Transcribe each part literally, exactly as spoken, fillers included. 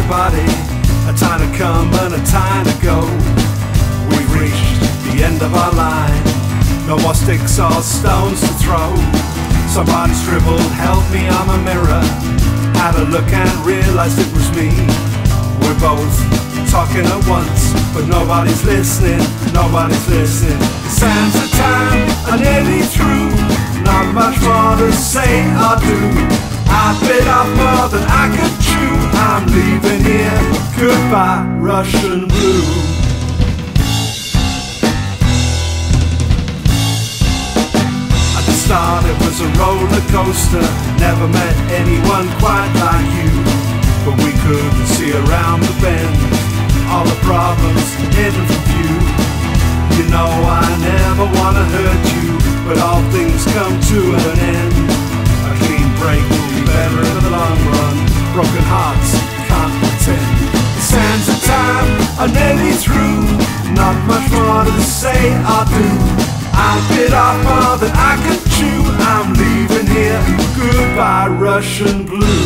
everybody, a time to come and a time to go. We've reached the end of our line, no more sticks or stones to throw. Somebody scribbled, help me, I'm a mirror. Had a look and realized it was me. We're both talking at once, but nobody's listening, nobody's listening. The sands of time are nearly through, not much more to say or do. I bit off more than I could chew. I'm leaving here, goodbye Russian blue. At the start it was a roller coaster, never met anyone quite like you. But we could see around the bend, all the problems hidden from view. You know I never wanna hurt you, but all things come to an end. A clean break will be better in the long run. Broken hearts can't pretend. The sands of time are nearly through, not much more to say or do. I bit off more than I could chew. I'm leaving here, goodbye Russian blue.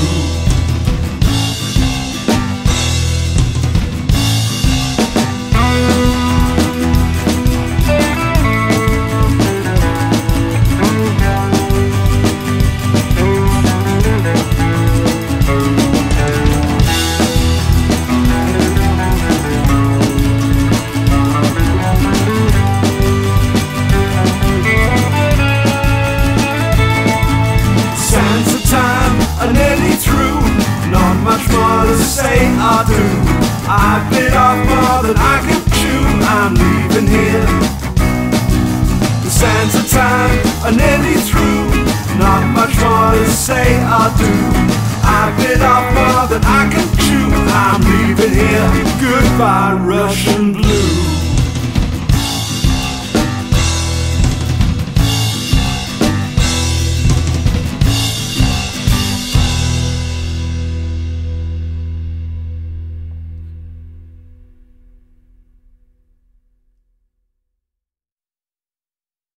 Say or do, I bit off more than I can chew. I'm leaving here. The sands of time are nearly through, not much more to say or do. I bit off more than I can chew. I'm leaving here, goodbye Russian blue.